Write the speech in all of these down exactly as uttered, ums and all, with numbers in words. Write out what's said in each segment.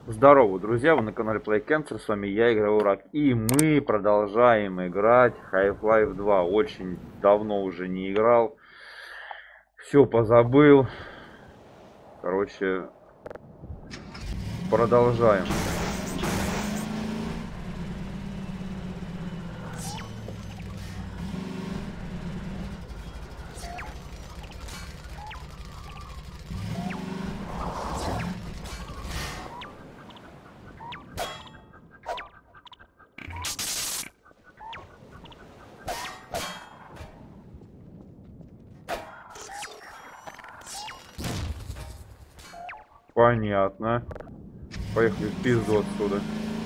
Здорово, друзья, вы на канале PlayCancer, с вами я, Игровой Рак, и мы продолжаем играть Half-Life два. Очень давно уже не играл, все позабыл, короче, продолжаем. Понятно. Поехали в пизду отсюда.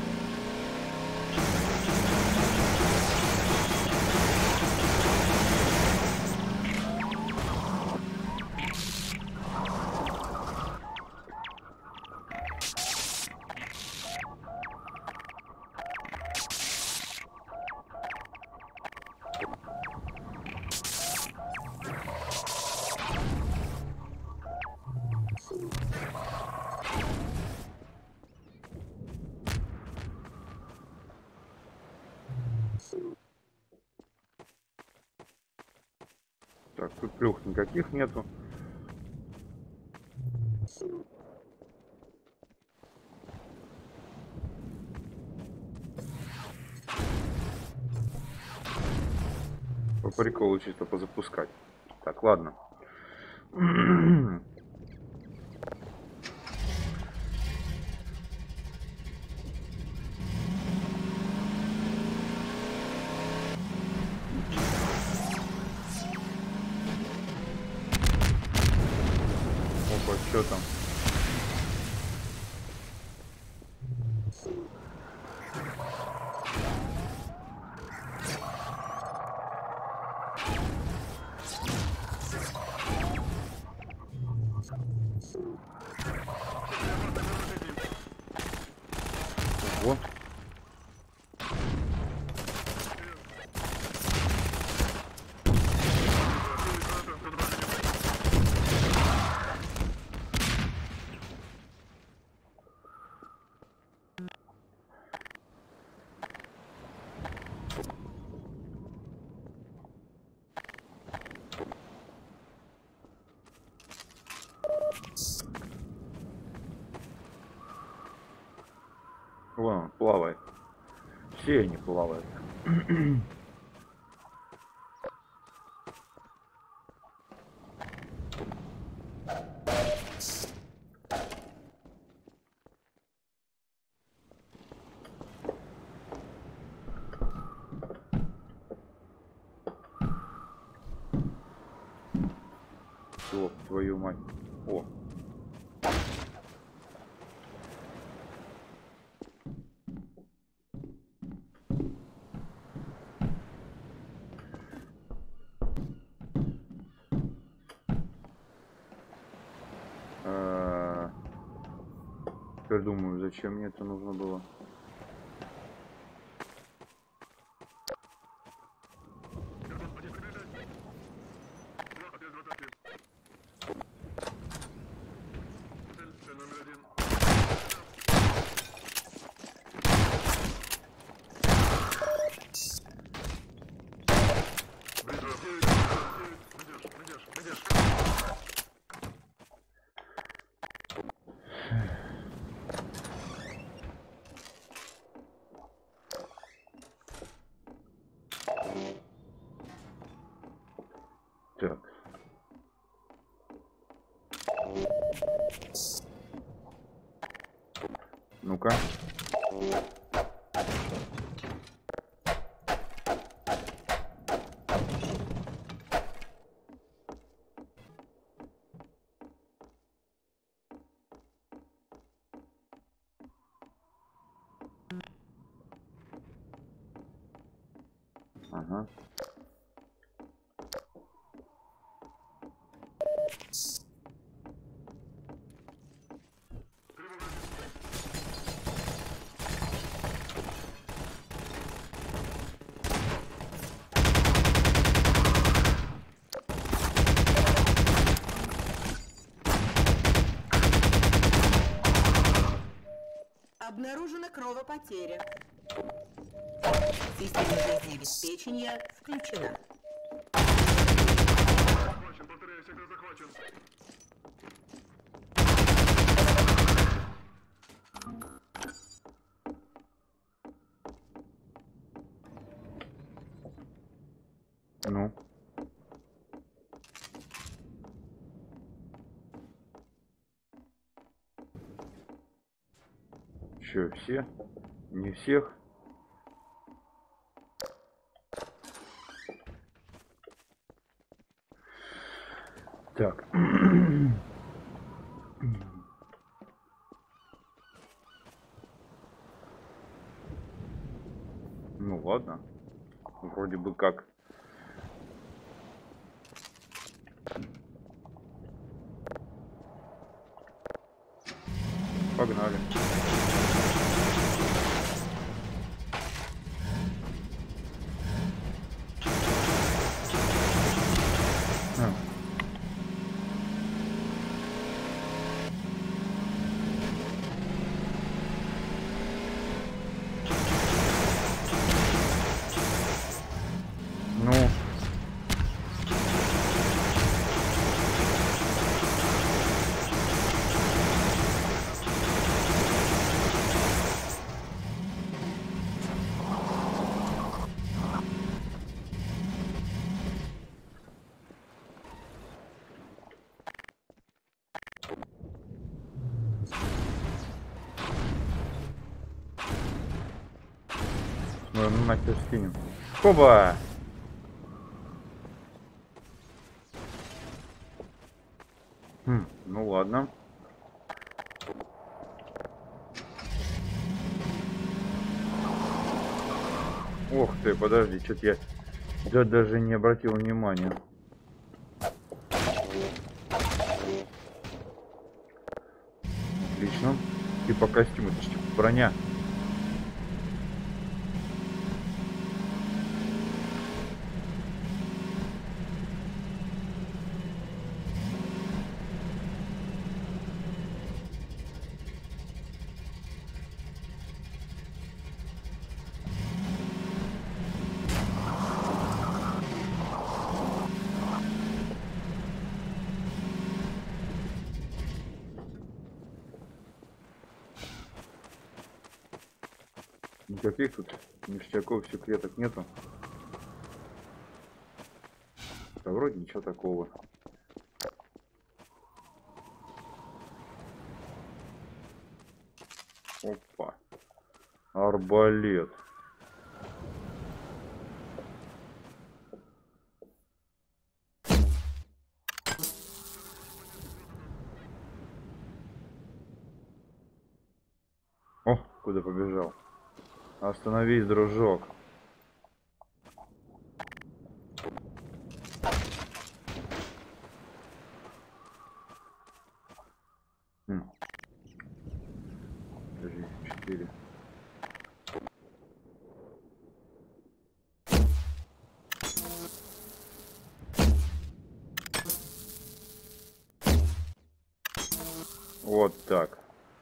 Так, тут плюх никаких нету. По приколу чисто позапускать. Так, ладно. Опа, что там? Ого. Вон он плавает. Все они плавают. Ёб твою мать. О. А, теперь думаю, зачем мне это нужно было. Так. Ну-ка. Ага. Обнаружена кровопотеря. Система жизнеобеспечения включена. Захвачен, повторяю, сектор захвачен. Ну. Че, все? Не всех? Так. Ну ладно. Вроде бы как. Погнали. А. Ну. Ну, нахер скинем. Хоба! Хм, ну ладно. Ох ты, подожди, что-то я да, даже не обратил внимания. Отлично. Типа костюм, это ж типа броня. Никаких тут ништяков, секретов нету. Да вроде ничего такого. Опа. Арбалет. О, куда побежал? Остановись, дружок. Хм. Подожди, четыре. Вот так.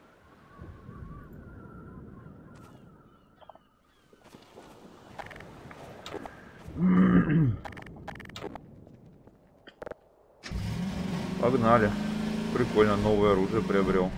Погнали. Прикольно, новое оружие приобрел.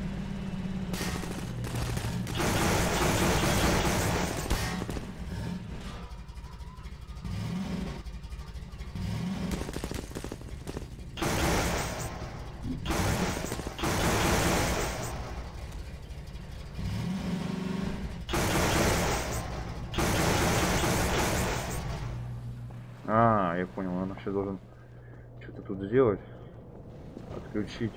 А, я понял, он вообще должен что-то тут сделать. Отключить.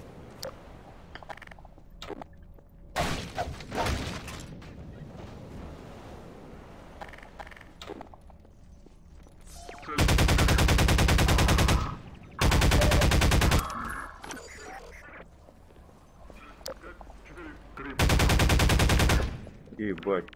Ебать.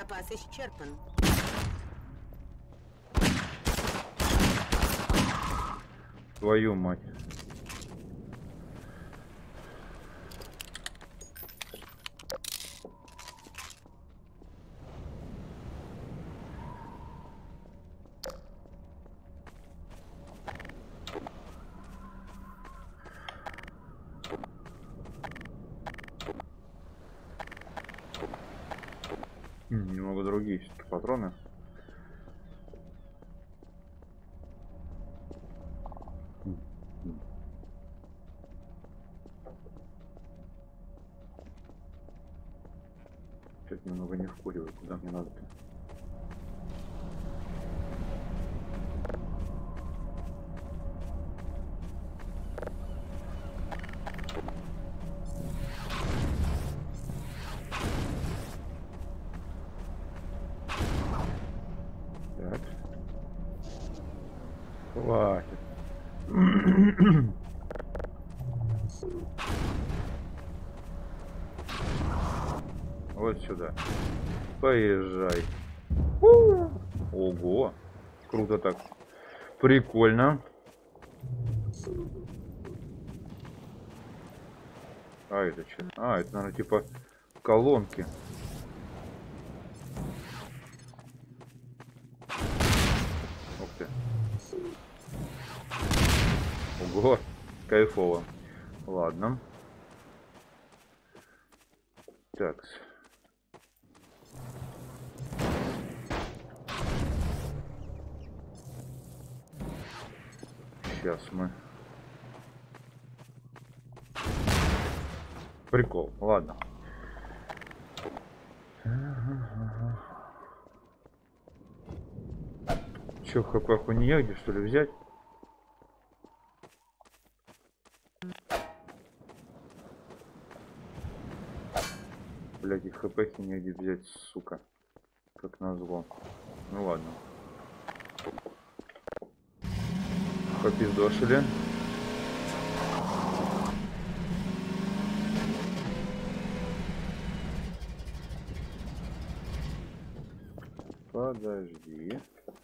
Запас исчерпан. Твою мать. М, Немного другие все-таки патроны. М, м. Чё-то немного не вкуриваю, куда мне надо-то. Так. Хватит. Вот сюда. Поезжай. У! Ого. Круто так. Прикольно. А это что? А, это, наверное, типа колонки. Ух ты. Ого. Кайфово. Ладно. Так. Сейчас мы... Прикол. Ладно. Че, в хпху негде, что ли, взять? Блять, их хпхи негде взять, сука. Как назло. Ну ладно. Попиздошили. Подожди.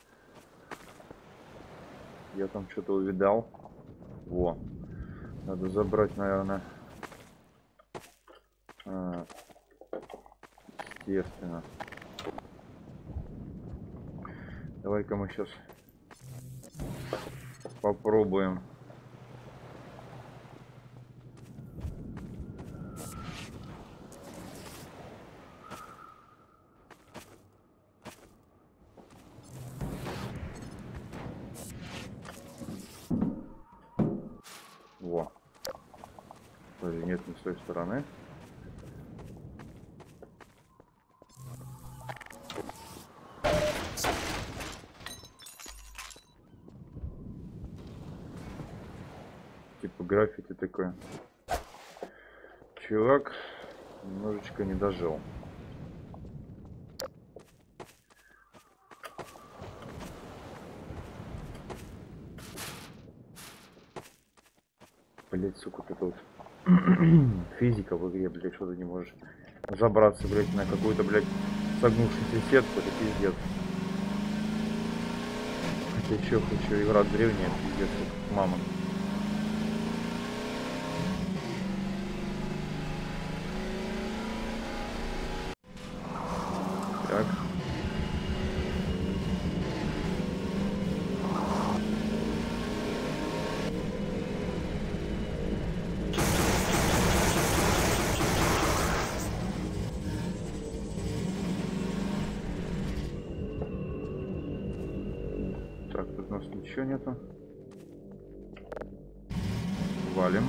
Я там что-то увидал. Во. Надо забрать, наверное. А, естественно. Давай-ка мы сейчас попробуем. Во. Подожди, нет, не с той стороны. Типа граффити такое. Чувак немножечко не дожил. Блять, сука, вот это вот физика в игре, блять, что ты не можешь забраться, блять, на какую-то, блять, согнувшуюся сетку, это пиздец. Хотя чё, хочу, игра древняя, пиздец, как мама. Так. Так, тут у нас ничего нету. Валим.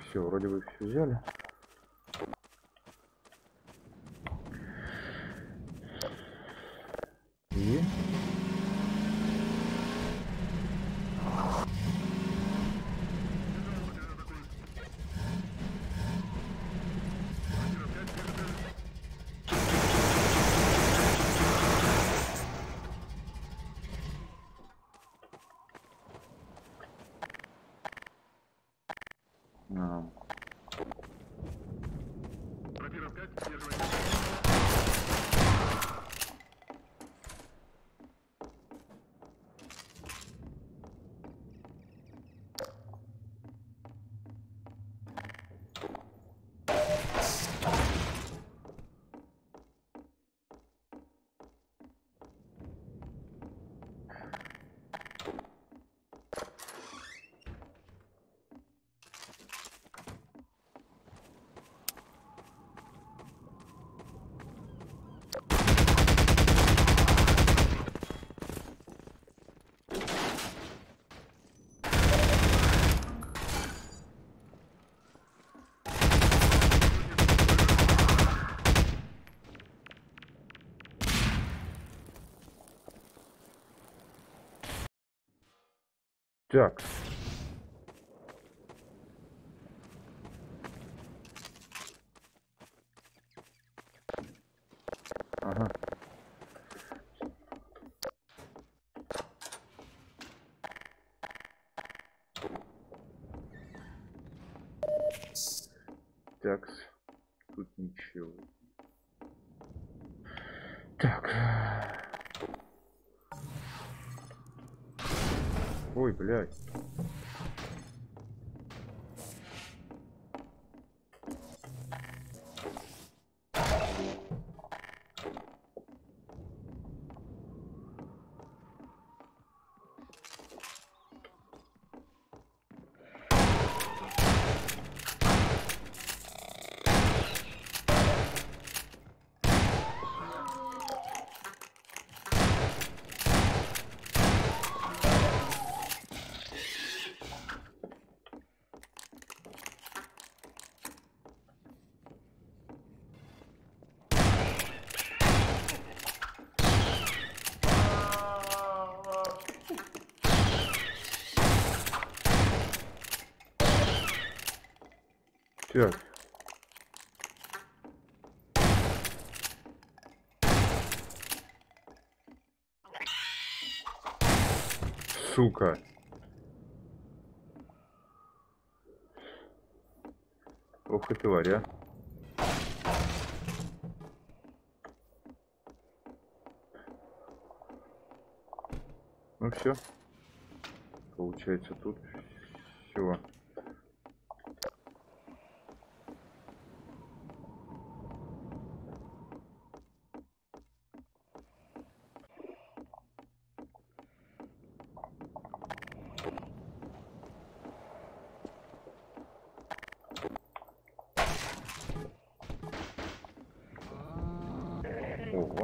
Все, вроде бы все взяли. И... А. Рапира пять, сдерживай. Так. Ага. Так. Тут ничего. Так. Ой, блядь. Так. Сука. Ох ты, тварь, а. Ну все. Получается, тут все. Ого.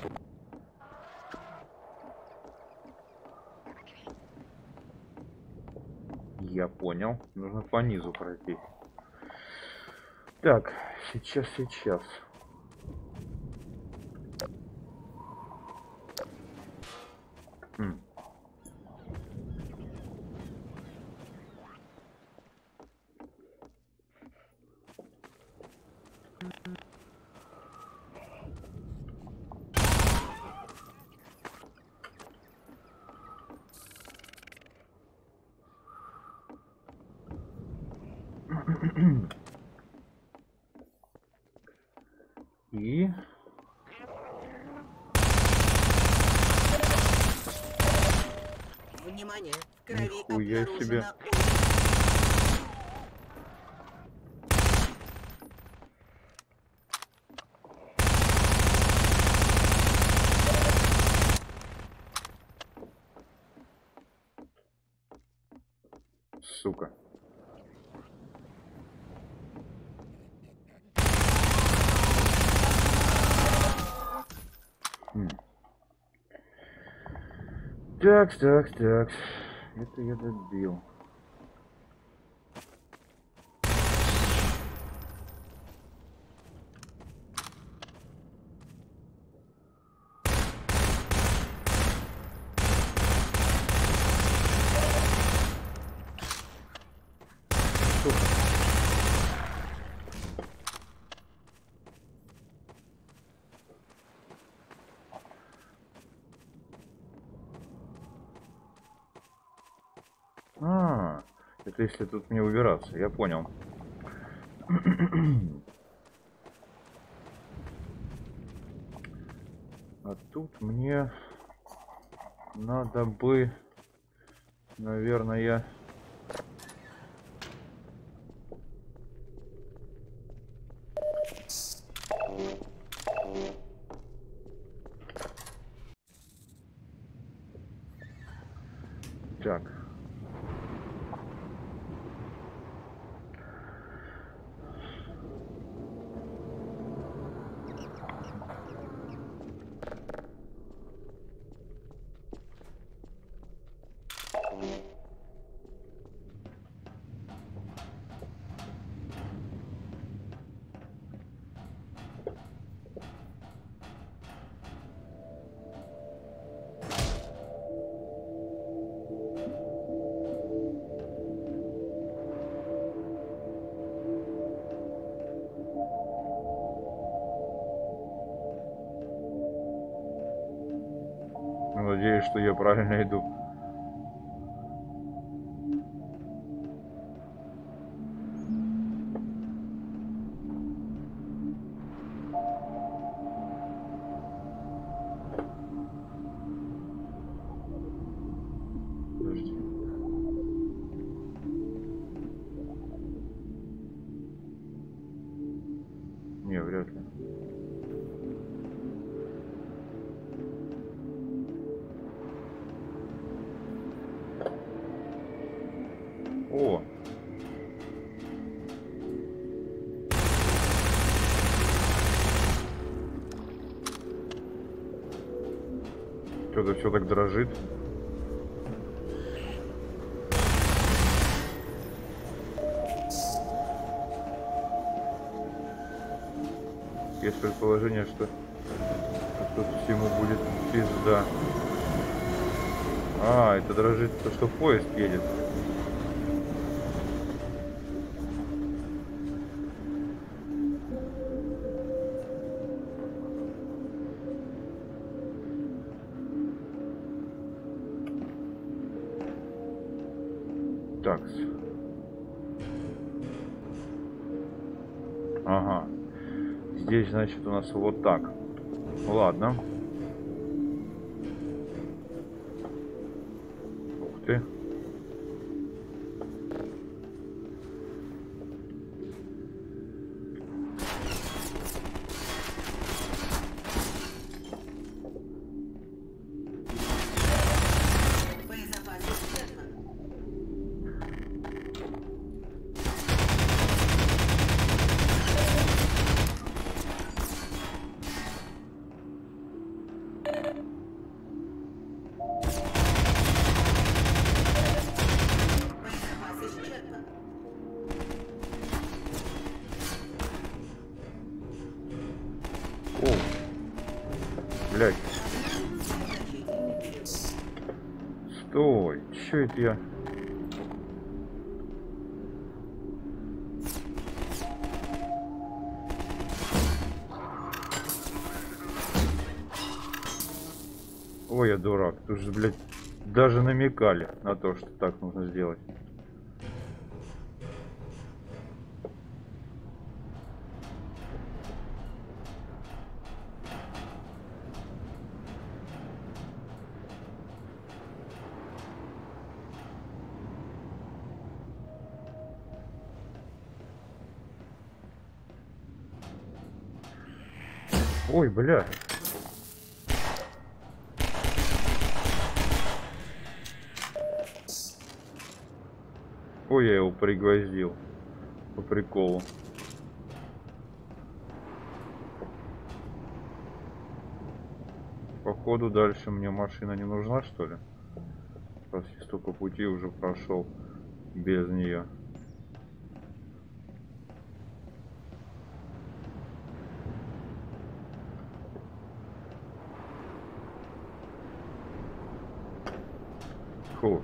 Я понял. Нужно по низу пройти. Так, сейчас, сейчас. Хм. И... Внимание! В крови Нихуя себе. обнаружена Сука. Хм. Так, так, так. Это я добил. Это если тут не убираться, я понял. А тут мне надо бы, наверное, так. Надеюсь, что я правильно иду. Подожди. Не, вряд ли. О! Что-то все так дрожит. Есть предположение, что тут всему будет пизда. А, это дрожит то, что поезд едет. Так. Ага. Здесь, значит, у нас вот так. Ладно. Ух ты. Боезапас исчерпан. Боезапас исчерпан. О. Блядь. Значительный перевод. Стой. Чё это я? Ой, я дурак. Тут же, блядь, даже намекали на то, что так нужно сделать. Ой, бля. Ой, я его пригвоздил. По приколу. Походу дальше мне машина не нужна, что ли? Раз я столько пути уже прошел без нее. Фу.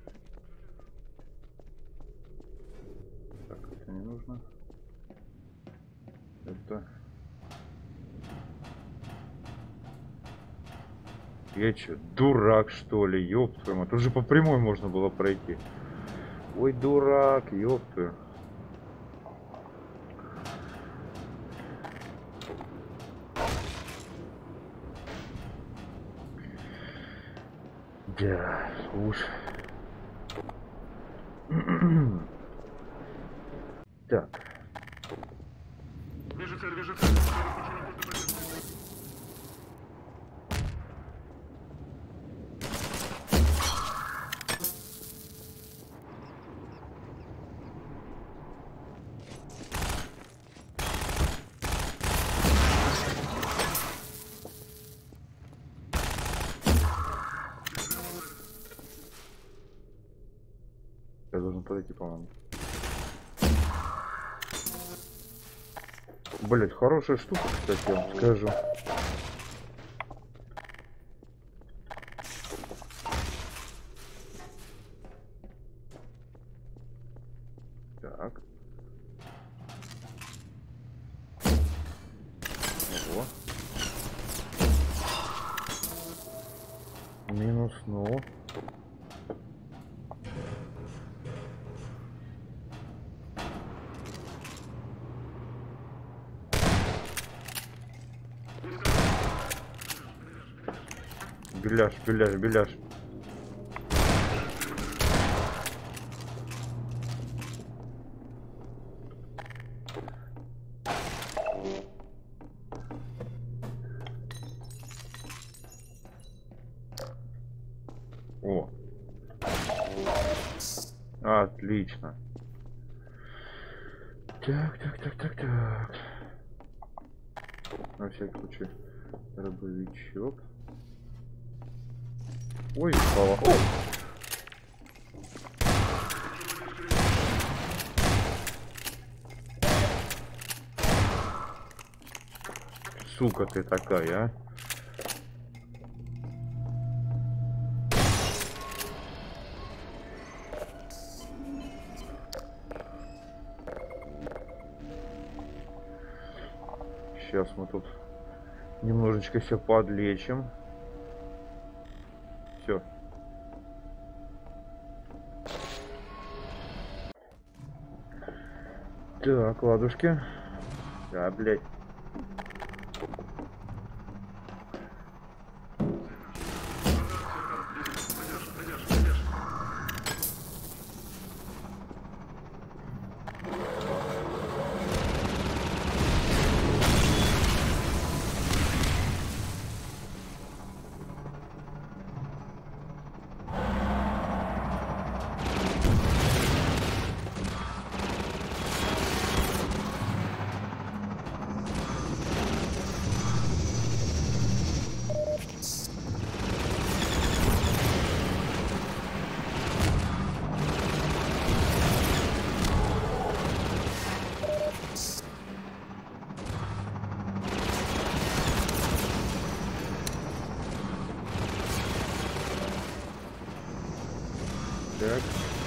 Так, это не нужно. что-то. Я чё, дурак что ли, ёб твою мать. Тут же по прямой можно было пройти. Ой, дурак, ёб твою. Да, уж. Так. Вижу цель, вижу цель. Подключение пункта позиции. Я должен подойти, по-моему. Блять, хорошая штука, кстати, я вам скажу. Так. Ого. Минус, ну. Беляш, беляш, беляш. О. Отлично. Так, так, так, так, так. На всякий случай дробовичок. Ой, слава. О! Сука ты такая, а? Сейчас мы тут немножечко все подлечим. Все. Так, ладушки. Да, блядь. Так.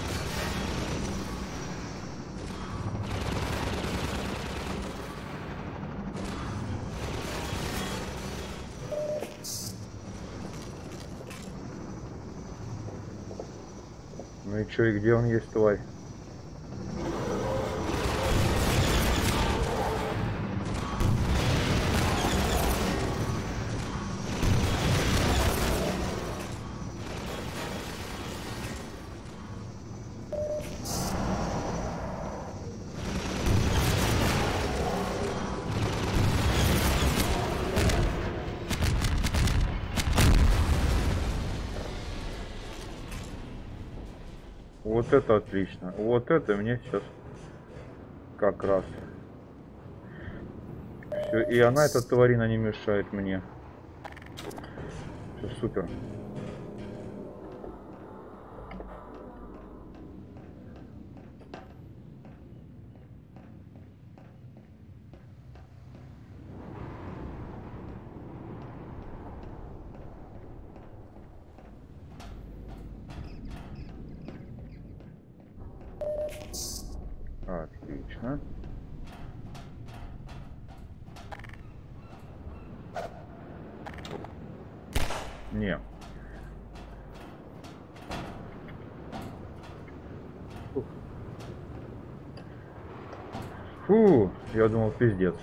Ну и чё, и где он есть, тварь? Вот это отлично. Вот это мне сейчас как раз. Все. И она, эта тварина, не мешает мне. Все супер. Отлично. Не. Фу, я думал, пиздец.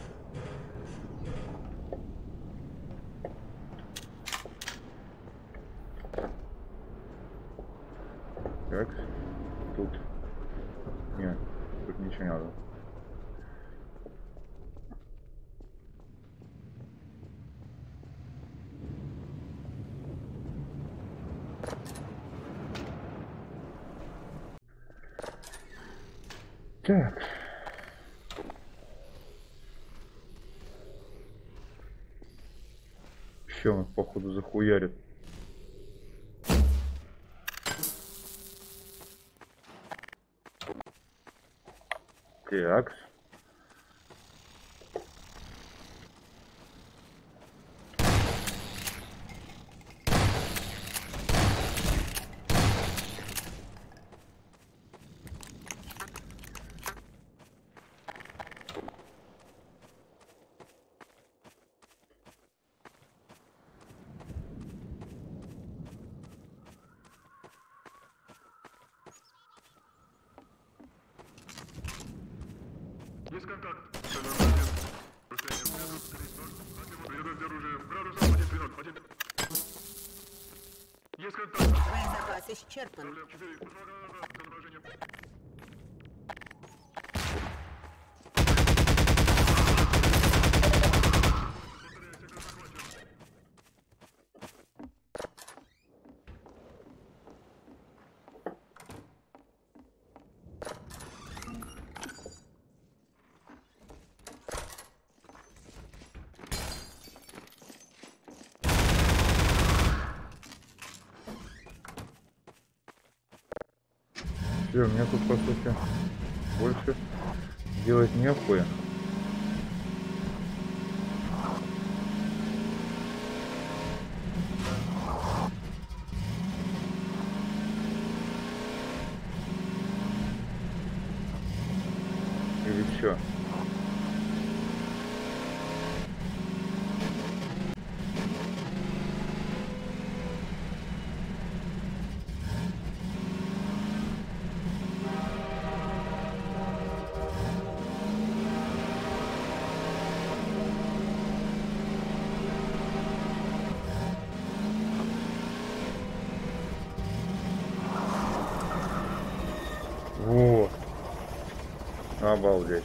Так, тут. Нет, тут ничего не надо. Так. Еще он походу захуярит. Так. Есть контакт. Центр один. Расстояние метр триста. Один. Приготовьте оружие. Градус один тринадцать. Один. Есть контакт. Заказ исчерпан. Проблем четыре. Предполагаю назад. Изображение. Повторяю, сектор захвачен. Все, мне тут по сути больше делать нехуя. Или чё? Вот. Обалдеть.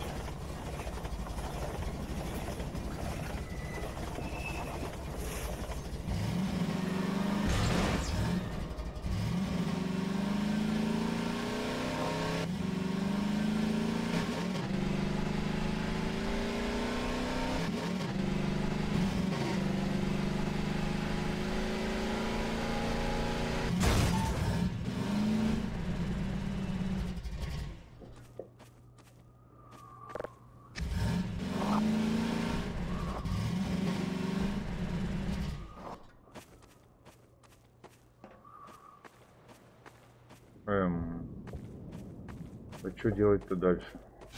Эм, а что делать-то дальше?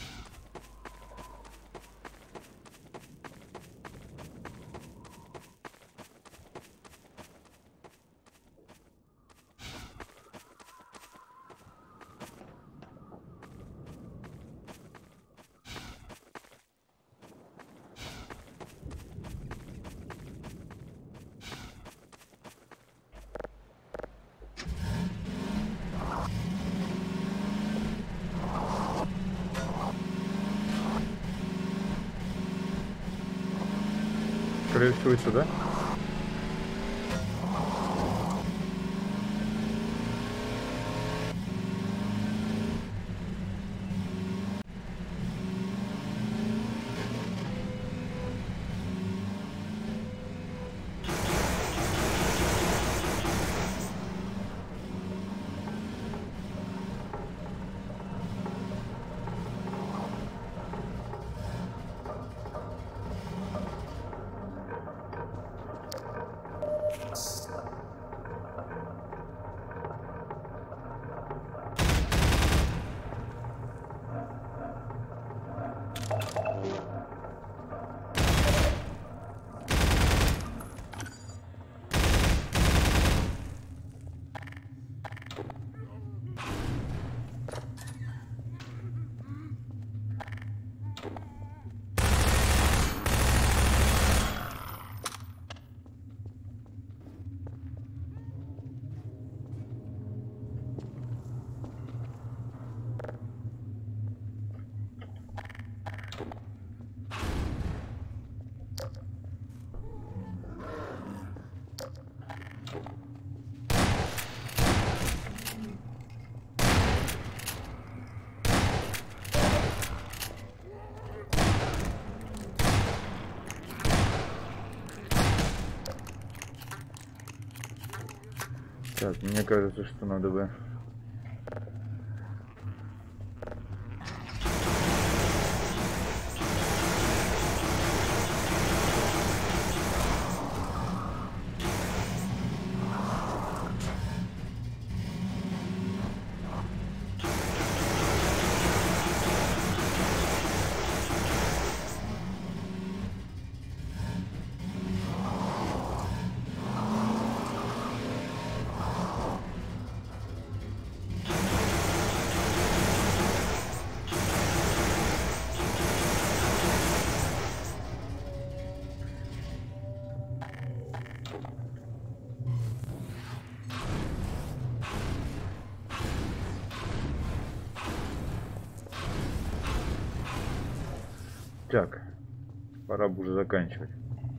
Скорее всего, сюда. Так, мне кажется, что надо бы... Так, пора бы уже заканчивать.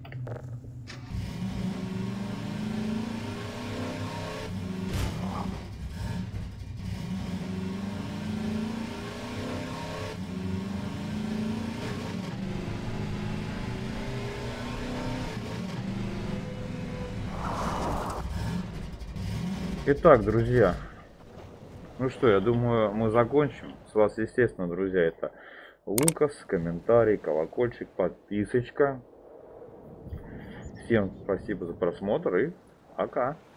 Итак, друзья, ну что, я думаю, мы закончим. С вас, естественно, друзья, это Лукас, комментарий, колокольчик, подписочка. Всем спасибо за просмотр и пока.